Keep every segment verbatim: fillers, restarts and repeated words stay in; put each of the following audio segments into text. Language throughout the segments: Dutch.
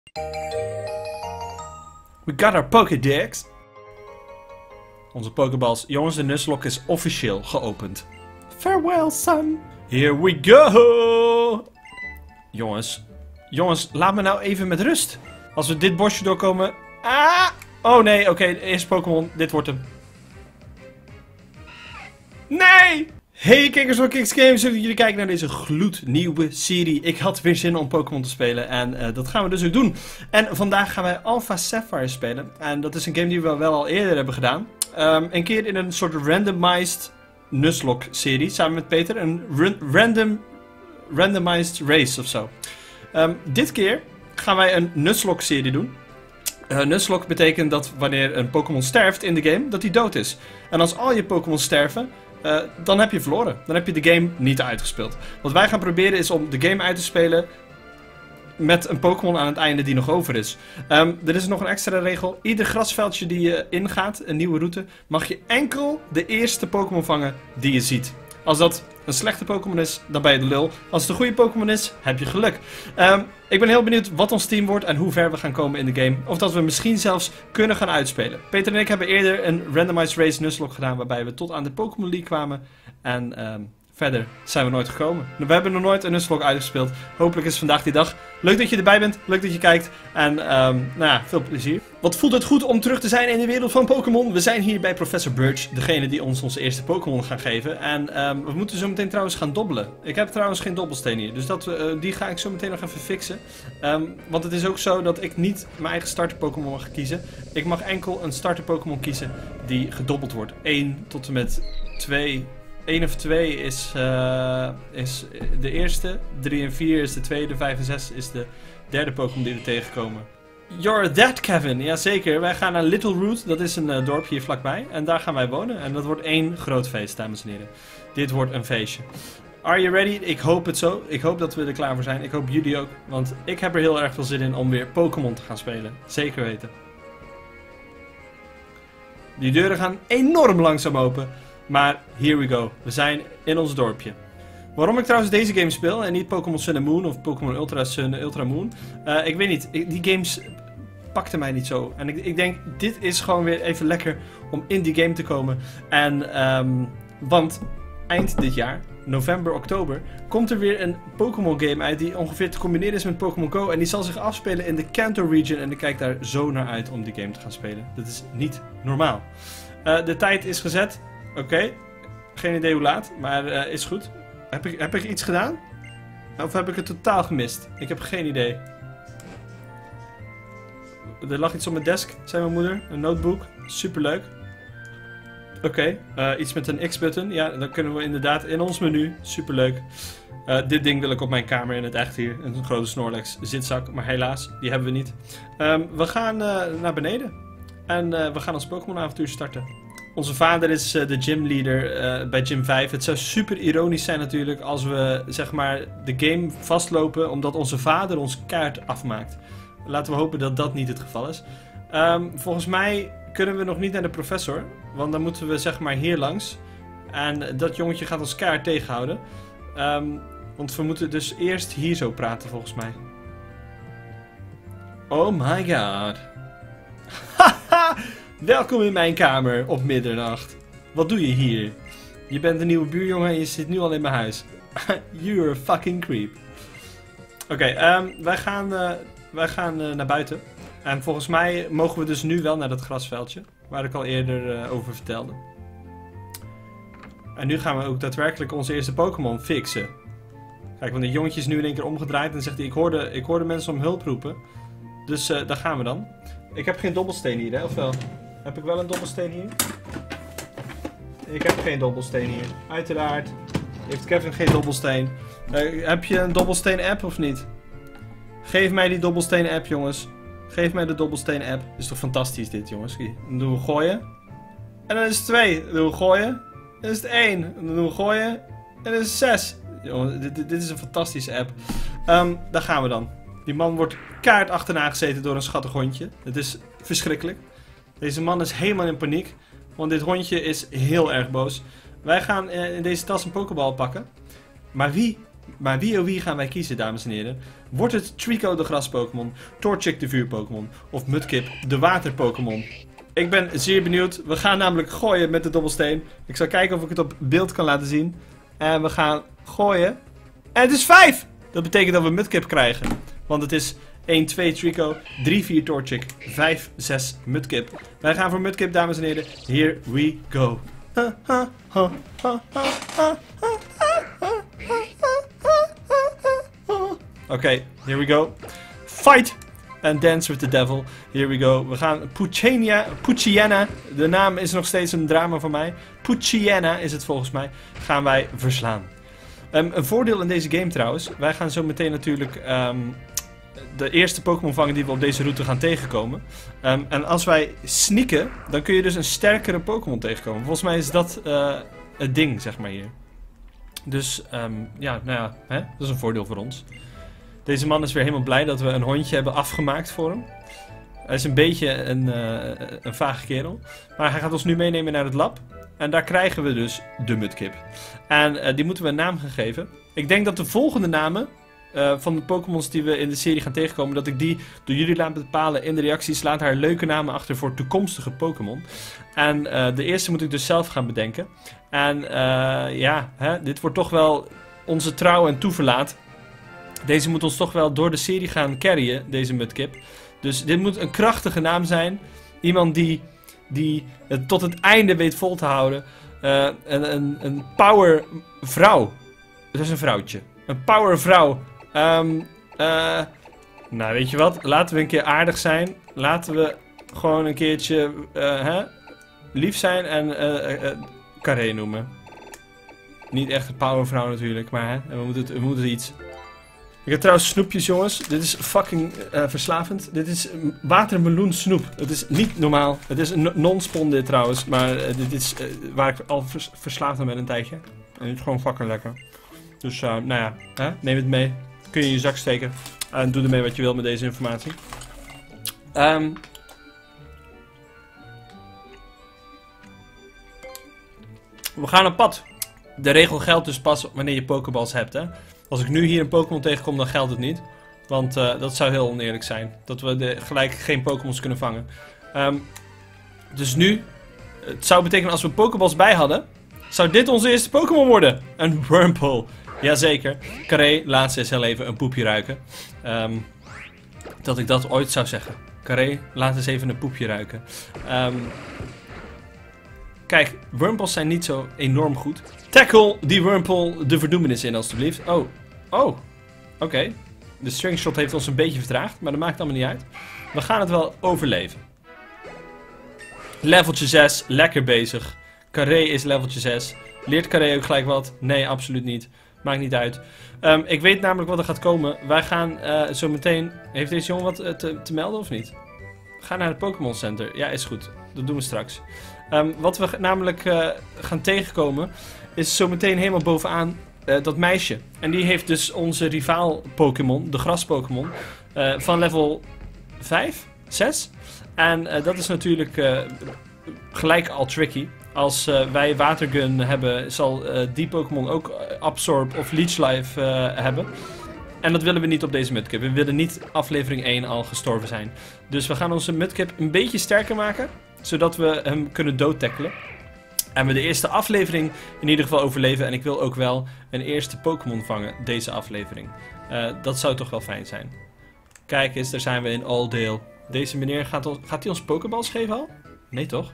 We got our Pokédex. Onze Pokéballs. Jongens, de Nuzlocke is officieel geopend. Farewell, son. Here we go. Jongens. Jongens, laat me nou even met rust. Als we dit bosje doorkomen... Ah! Oh nee, oké. Okay, de eerste Pokémon. Dit wordt hem. Nee! Hey kijkers van Kicks Games, leuk dat jullie kijken naar deze gloednieuwe serie. Ik had weer zin om Pokémon te spelen en uh, dat gaan we dus ook doen. En vandaag gaan wij Alpha Sapphire spelen. En dat is een game die we wel al eerder hebben gedaan. Um, een keer in een soort randomized Nuzlocke serie, samen met Peter. Een random, randomized race of zo. Um, dit keer gaan wij een Nuzlocke serie doen. Uh, Nuzlocke betekent dat wanneer een Pokémon sterft in de game, dat hij dood is. En als al je Pokémon sterven... Uh, dan heb je verloren. Dan heb je de game niet uitgespeeld. Wat wij gaan proberen is om de game uit te spelen met een Pokémon aan het einde die nog over is. Um, er is nog een extra regel. Ieder grasveldje die je ingaat, een nieuwe route, mag je enkel de eerste Pokémon vangen die je ziet. Als dat een slechte Pokémon is, dan ben je de lul. Als het een goede Pokémon is, heb je geluk. Um, ik ben heel benieuwd wat ons team wordt en hoe ver we gaan komen in de game. Of dat we misschien zelfs kunnen gaan uitspelen. Peter en ik hebben eerder een randomized race Nuzlocke gedaan, waarbij we tot aan de Pokémon League kwamen. En um, verder zijn we nooit gekomen. We hebben nog nooit een Nuzlocke uitgespeeld. Hopelijk is vandaag die dag. Leuk dat je erbij bent, leuk dat je kijkt. En um, nou ja, veel plezier. Wat voelt het goed om terug te zijn in de wereld van Pokémon? We zijn hier bij Professor Birch, degene die ons onze eerste Pokémon gaat geven. En um, we moeten zo meteen trouwens gaan dobbelen. Ik heb trouwens geen dobbelsteen hier, dus dat, uh, die ga ik zo meteen nog even fixen. Um, want het is ook zo dat ik niet mijn eigen starter Pokémon mag kiezen. Ik mag enkel een starter Pokémon kiezen die gedobbeld wordt. één tot en met twee... één of twee is, uh, is de eerste, drie en vier is de tweede, vijf en zes is de derde Pokémon die we tegenkomen. You're that, Kevin! Jazeker, wij gaan naar Little Root, dat is een uh, dorpje hier vlakbij. En daar gaan wij wonen. En dat wordt één groot feest, dames en heren. Dit wordt een feestje. Are you ready? Ik hoop het zo. Ik hoop dat we er klaar voor zijn. Ik hoop jullie ook. Want ik heb er heel erg veel zin in om weer Pokémon te gaan spelen. Zeker weten. Die deuren gaan enorm langzaam open. Maar here we go. We zijn in ons dorpje. Waarom ik trouwens deze game speel en niet Pokémon Sun and Moon of Pokémon Ultra Sun, Ultra Moon. Uh, ik weet niet. Ik, die games pakten mij niet zo. En ik, ik denk, dit is gewoon weer even lekker om in die game te komen. En, um, want eind dit jaar, november, oktober, komt er weer een Pokémon game uit die ongeveer te combineren is met Pokémon Go. En die zal zich afspelen in de Kanto region. En ik kijk daar zo naar uit om die game te gaan spelen. Dat is niet normaal. Uh, de tijd is gezet. Oké, okay. Geen idee hoe laat, maar uh, is goed. Heb ik, heb ik iets gedaan? Of heb ik het totaal gemist? Ik heb geen idee. Er lag iets op mijn desk, zei mijn moeder. Een notebook. Superleuk. Oké, okay. uh, iets met een X-button. Ja, dan kunnen we inderdaad in ons menu. Superleuk. Uh, dit ding wil ik op mijn kamer in het echt hier. Een grote Snorlax zitzak, maar helaas, die hebben we niet. Um, we gaan uh, naar beneden. En uh, we gaan ons Pokémon avontuur starten. Onze vader is uh, de gymleader uh, bij Gym vijf. Het zou super ironisch zijn natuurlijk als we zeg maar de game vastlopen omdat onze vader ons kaart afmaakt. Laten we hopen dat dat niet het geval is. Um, volgens mij kunnen we nog niet naar de professor, want dan moeten we zeg maar hier langs. En dat jongetje gaat ons kaart tegenhouden. Um, want we moeten dus eerst hier zo praten volgens mij. Oh my god. Haha! Welkom in mijn kamer op middernacht. Wat doe je hier? Je bent een nieuwe buurjongen en je zit nu al in mijn huis. You're a fucking creep. Oké, okay, um, wij gaan, uh, wij gaan uh, naar buiten. En volgens mij mogen we dus nu wel naar dat grasveldje. Waar ik al eerder uh, over vertelde. En nu gaan we ook daadwerkelijk onze eerste Pokémon fixen. Kijk, want de jongetje is nu in één keer omgedraaid en zegt hij, ik hoorde, ik hoorde mensen om hulp roepen. Dus uh, daar gaan we dan. Ik heb geen dobbelsteen hier, hè? Of wel? Heb ik wel een dobbelsteen hier? Ik heb geen dobbelsteen hier. Uiteraard heeft Kevin geen dobbelsteen. Uh, heb je een dobbelsteen app of niet? Geef mij die dobbelsteen app, jongens. Geef mij de dobbelsteen app. Is toch fantastisch dit, jongens. Dan doen we gooien. En dan is het twee. Dan doen we gooien. Dan is het één. Dan doen we gooien. En dan is het zes. Jongens, dit, dit, dit is een fantastische app. Um, daar gaan we dan. Die man wordt kaart achterna gezeten door een schattig hondje. Het is verschrikkelijk. Deze man is helemaal in paniek. Want dit hondje is heel erg boos. Wij gaan in deze tas een pokeball pakken. Maar wie Maar wie oh wie gaan wij kiezen, dames en heren? Wordt het Trico de gras-Pokémon, Torchic de vuur-Pokémon of Mudkip de water-Pokémon? Ik ben zeer benieuwd. We gaan namelijk gooien met de dobbelsteen. Ik zal kijken of ik het op beeld kan laten zien. En we gaan gooien. En het is vijf! Dat betekent dat we Mudkip krijgen. Want het is één, twee Trico, drie, vier Torchic, vijf, zes Mudkip. Wij gaan voor Mudkip, dames en heren. Here we go. Oké, okay, here we go. Fight! And Dance with the Devil. Here we go. We gaan Poochyena, Poochyena. De naam is nog steeds een drama van mij. Poochyena is het volgens mij. Gaan wij verslaan. Um, een voordeel in deze game trouwens. Wij gaan zo meteen natuurlijk um, de eerste Pokémon vangen die we op deze route gaan tegenkomen. Um, en als wij sneaken, dan kun je dus een sterkere Pokémon tegenkomen. Volgens mij is dat uh, het ding, zeg maar hier. Dus um, ja, nou ja, hè? Dat is een voordeel voor ons. Deze man is weer helemaal blij dat we een hondje hebben afgemaakt voor hem. Hij is een beetje een, uh, een vage kerel. Maar hij gaat ons nu meenemen naar het lab. En daar krijgen we dus de Mudkip. En uh, die moeten we een naam gaan geven. Ik denk dat de volgende namen uh, van de Pokémons die we in de serie gaan tegenkomen, dat ik die door jullie laat bepalen in de reacties. Laat haar leuke namen achter voor toekomstige Pokémon. En uh, de eerste moet ik dus zelf gaan bedenken. En uh, ja, hè, dit wordt toch wel onze trouw en toeverlaat. Deze moet ons toch wel door de serie gaan carryen, deze Mudkip. Dus dit moet een krachtige naam zijn. Iemand die, die het tot het einde weet vol te houden. Uh, een, een, een power vrouw. Dat is een vrouwtje. Een power vrouw. Um, uh, nou, weet je wat? Laten we een keer aardig zijn. Laten we gewoon een keertje uh, hè? lief zijn en uh, uh, uh, Carré noemen. Niet echt een power vrouw natuurlijk, maar hè? We, moeten het, we moeten iets... Ik heb trouwens snoepjes, jongens. Dit is fucking uh, verslavend. Dit is watermeloen snoep. Het is niet normaal. Het is een non-spon dit trouwens. Maar uh, dit is uh, waar ik al vers verslaafd aan ben een tijdje. En het is gewoon fucking lekker. Dus uh, nou ja, hè? Neem het mee. Kun je in je zak steken. En doe ermee wat je wilt met deze informatie. Um, we gaan op pad. De regel geldt dus pas wanneer je pokeballs hebt, hè. Als ik nu hier een Pokémon tegenkom, dan geldt het niet. Want uh, dat zou heel oneerlijk zijn. Dat we de, gelijk geen Pokémons kunnen vangen. Um, dus nu, het zou betekenen als we Pokéballs bij hadden, zou dit onze eerste Pokémon worden. Een Wurmple. Jazeker. Carré, laat ze eens heel even een poepje ruiken. Um, dat ik dat ooit zou zeggen. Carré, laat eens even een poepje ruiken. Um, kijk, Wurmples zijn niet zo enorm goed. Tackle die Wurmple de verdoemenis in, alstublieft. Oh. Oh. Oké. Okay. De stringshot heeft ons een beetje vertraagd, maar dat maakt allemaal niet uit. We gaan het wel overleven. Leveltje zes. Lekker bezig. Carré is leveltje zes. Leert Carré ook gelijk wat? Nee, absoluut niet. Maakt niet uit. Um, ik weet namelijk wat er gaat komen. Wij gaan uh, zo meteen... Heeft deze jongen wat uh, te, te melden of niet? Ga naar het Pokémon Center. Ja, is goed. Dat doen we straks. Um, wat we namelijk uh, gaan tegenkomen... is zo meteen helemaal bovenaan uh, dat meisje. En die heeft dus onze rivaal Pokémon, de gras Pokémon, uh, van level vijf, zes. En uh, dat is natuurlijk uh, gelijk al tricky. Als uh, wij Watergun hebben, zal uh, die Pokémon ook uh, Absorb of Leech Life uh, hebben. En dat willen we niet op deze Mudkip. We willen niet aflevering één al gestorven zijn. Dus we gaan onze Mudkip een beetje sterker maken, zodat we hem kunnen doodtackelen. En we de eerste aflevering in ieder geval overleven. En ik wil ook wel een eerste Pokémon vangen, deze aflevering. Uh, dat zou toch wel fijn zijn. Kijk eens, daar zijn we in Aldale. Deze meneer, gaat, ons, gaat hij ons Pokéballs geven al? Nee toch?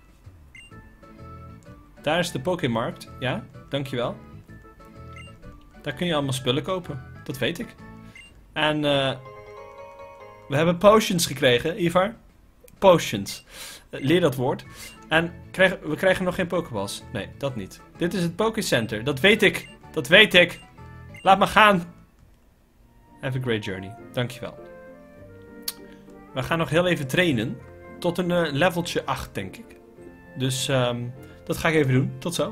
Daar is de Pokémarkt. Ja, dankjewel. Daar kun je allemaal spullen kopen. Dat weet ik. En uh, we hebben potions gekregen, Ivar. Potions. Uh, leer dat woord. En krijgen, we krijgen nog geen Pokéballs. Nee, dat niet. Dit is het Pokécenter. Dat weet ik. Dat weet ik. Laat me gaan. Have a great journey. Dankjewel. We gaan nog heel even trainen. Tot een uh, leveltje acht, denk ik. Dus um, dat ga ik even doen. Tot zo.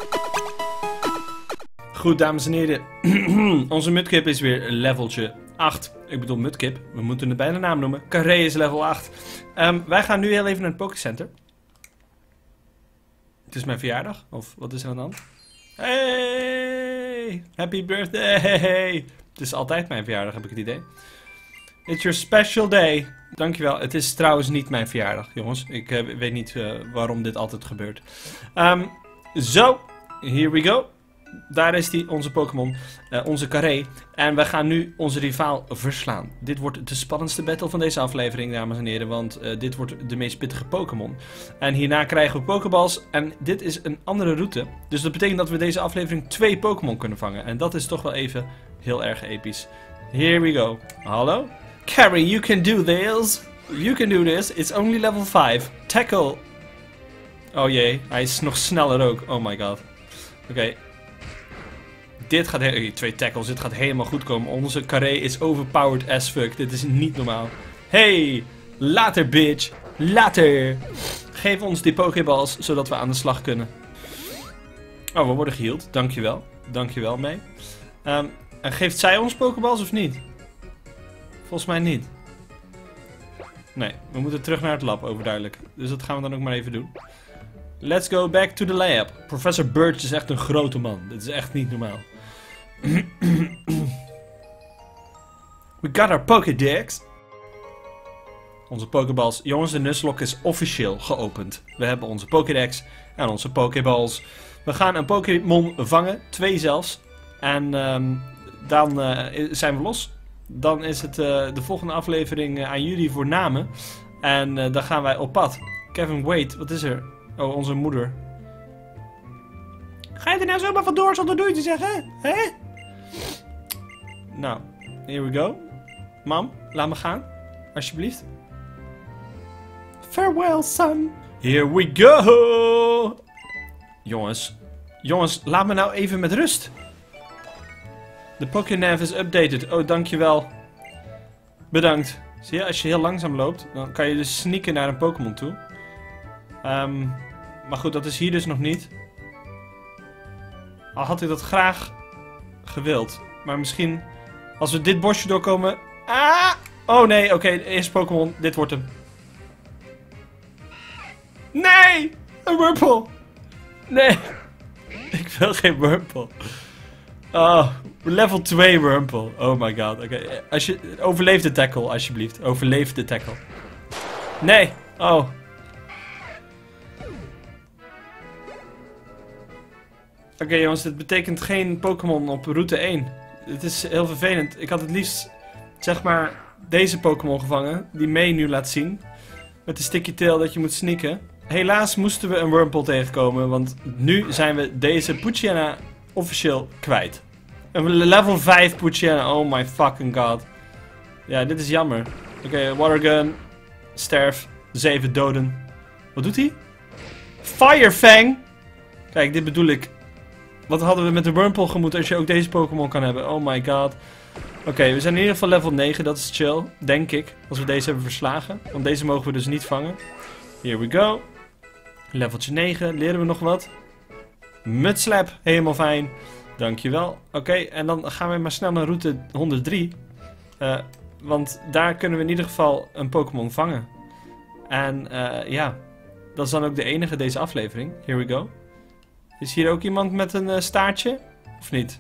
Goed, dames en heren. Onze Mudkip is weer leveltje acht. Ik bedoel Mudkip. We moeten het bij de naam noemen. Carré is level acht. Um, wij gaan nu heel even naar het Pokécenter. Het is mijn verjaardag. Of wat is er aan de hand? Hey! birthday. Happy birthday. Het is altijd mijn verjaardag, heb ik het idee. It's your special day. Dankjewel. Het is trouwens niet mijn verjaardag, jongens. Ik uh, weet niet uh, waarom dit altijd gebeurt. Um, Zo, here we go. Daar is die, onze Pokémon, uh, onze Carré. En we gaan nu onze rivaal verslaan. Dit wordt de spannendste battle van deze aflevering, dames en heren. Want uh, dit wordt de meest pittige Pokémon. En hierna krijgen we Pokéballs. En dit is een andere route. Dus dat betekent dat we deze aflevering twee Pokémon kunnen vangen. En dat is toch wel even heel erg episch. Here we go. Hallo? Carrie, you can do this. You can do this. It's only level vijf. Tackle. Oh jee, hij is nog sneller ook. Oh my god. Oké. Okay. Dit gaat he twee tackles, dit gaat helemaal goed komen. Onze Carré is overpowered as fuck. Dit is niet normaal. Hey, later bitch. Later. Geef ons die Pokéballs, zodat we aan de slag kunnen. Oh, we worden geheeld. Dankjewel. Dankjewel mee. Um, en geeft zij ons Pokéballs of niet? Volgens mij niet. Nee, we moeten terug naar het lab, overduidelijk. Dus dat gaan we dan ook maar even doen. Let's go back to the lab. Professor Birch is echt een grote man. Dit is echt niet normaal. We got our Pokédex. Onze Pokéballs. Jongens, de Nuzlocke is officieel geopend. We hebben onze Pokédex en onze Pokéballs. We gaan een Pokémon vangen. Twee zelfs. En um, dan uh, zijn we los. Dan is het uh, de volgende aflevering uh, aan jullie voor namen. En uh, dan gaan wij op pad. Kevin, wait. Wat is er? Oh, onze moeder. Ga je er nou zomaar vandoor zonder doei te zeggen? Hè? Nou, here we go. Mam, laat me gaan. Alsjeblieft. Farewell, son. Here we go. Jongens. Jongens, laat me nou even met rust. De Pokénav is updated. Oh, dankjewel. Bedankt. Zie je, als je heel langzaam loopt, dan kan je dus sneaken naar een Pokémon toe. Um, maar goed, dat is hier dus nog niet. Al had ik dat graag gewild. Maar misschien, als we dit bosje doorkomen... Ah! Oh nee, oké, okay, de eerste Pokémon. Dit wordt hem. Nee! Een Wurmple! Nee! Ik wil geen Wurmple. Oh, level twee Wurmple. Oh my god. Oké, okay. Als je... Overleef de tackle, alsjeblieft. Overleef de tackle. Nee! Oh. Oké okay, jongens, dit betekent geen Pokémon op route één. Het is heel vervelend. Ik had het liefst, zeg maar, deze Pokémon gevangen. Die May nu laat zien. Met de sticky tail dat je moet sneaken. Helaas moesten we een Wurmple tegenkomen. Want nu zijn we deze Poochyena officieel kwijt. Een level vijf Poochyena. Oh my fucking god. Ja, dit is jammer. Oké, okay, Watergun. Sterf. Zeven doden. Wat doet hij? Firefang! Kijk, dit bedoel ik. Wat hadden we met de Wurmple gemoet als je ook deze Pokémon kan hebben? Oh my god. Oké, okay, we zijn in ieder geval level negen. Dat is chill. Denk ik. Als we deze hebben verslagen. Want deze mogen we dus niet vangen. Here we go. Leveltje negen. Leren we nog wat? Mudslap. Helemaal fijn. Dankjewel. Oké, okay, en dan gaan we maar snel naar route honderddrie. Uh, want daar kunnen we in ieder geval een Pokémon vangen. En uh, ja, dat is dan ook de enige deze aflevering. Here we go. Is hier ook iemand met een uh, staartje? Of niet?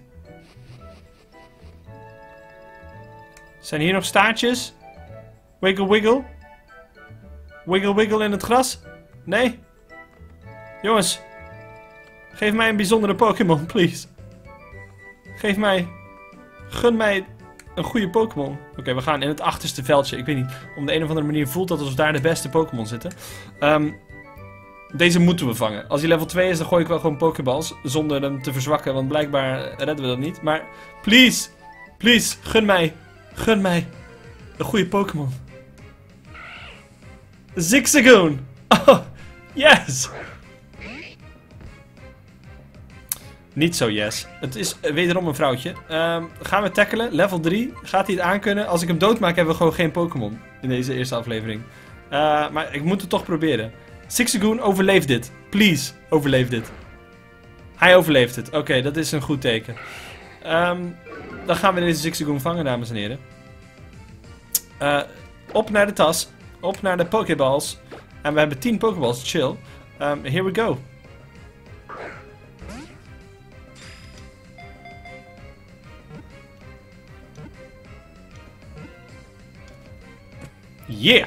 Zijn hier nog staartjes? Wiggle wiggle? Wiggle wiggle in het gras? Nee? Jongens. Geef mij een bijzondere Pokémon, please. Geef mij... Gun mij een goede Pokémon. Oké, okay, we gaan in het achterste veldje. Ik weet niet. Om de een of andere manier voelt dat alsof daar de beste Pokémon zitten. Um, Deze moeten we vangen. Als hij level twee is, dan gooi ik wel gewoon Pokéballs. Zonder hem te verzwakken, want blijkbaar redden we dat niet. Maar, please, please, gun mij. Gun mij. Een goede Pokémon. Zigzagoon. Oh, yes. Niet zo yes. Het is wederom een vrouwtje. Um, gaan we tackelen. Level drie. Gaat hij het aankunnen? Als ik hem doodmaak, hebben we gewoon geen Pokémon. In deze eerste aflevering. Uh, maar ik moet het toch proberen. Zigzagoon, overleef dit. Please, overleef dit. Hij overleeft het. Oké, okay, dat is een goed teken. Um, dan gaan we deze Zigzagoon vangen, dames en heren. Uh, op naar de tas. Op naar de Pokéballs. En we hebben tien Pokéballs. Chill. Um, here we go. Yeah!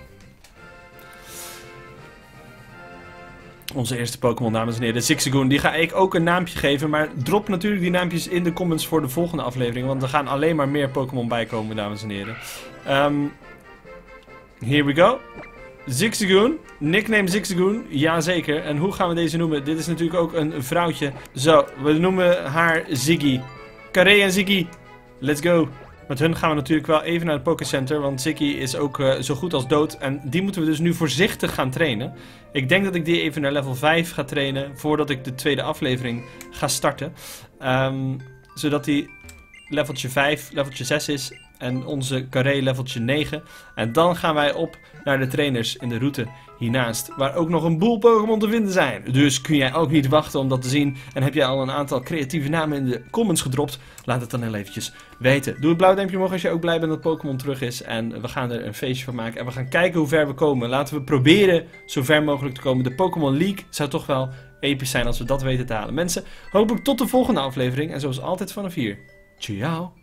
Onze eerste Pokémon, dames en heren, Zigzagoon. Die ga ik ook een naampje geven. Maar drop natuurlijk die naampjes in de comments voor de volgende aflevering. Want er gaan alleen maar meer Pokémon bijkomen, dames en heren. Um, here we go. Zigzagoon. Nickname Zigzagoon. Jazeker. En hoe gaan we deze noemen? Dit is natuurlijk ook een vrouwtje. Zo, we noemen haar Ziggy. Carré en Ziggy. Let's go. Met hun gaan we natuurlijk wel even naar het Pokécenter, want Ziggy is ook uh, zo goed als dood. En die moeten we dus nu voorzichtig gaan trainen. Ik denk dat ik die even naar level vijf ga trainen, voordat ik de tweede aflevering ga starten. Um, zodat die leveltje vijf, leveltje zes is en onze Carré leveltje negen. En dan gaan wij op naar de trainers in de route hiernaast, waar ook nog een boel Pokémon te vinden zijn. Dus kun jij ook niet wachten om dat te zien. En heb jij al een aantal creatieve namen in de comments gedropt? Laat het dan heel eventjes weten. Doe het blauw duimpje omhoog als je ook blij bent dat Pokémon terug is. En we gaan er een feestje van maken. En we gaan kijken hoe ver we komen. Laten we proberen zo ver mogelijk te komen. De Pokémon League zou toch wel episch zijn als we dat weten te halen. Mensen, hopelijk tot de volgende aflevering. En zoals altijd vanaf hier. Ciao.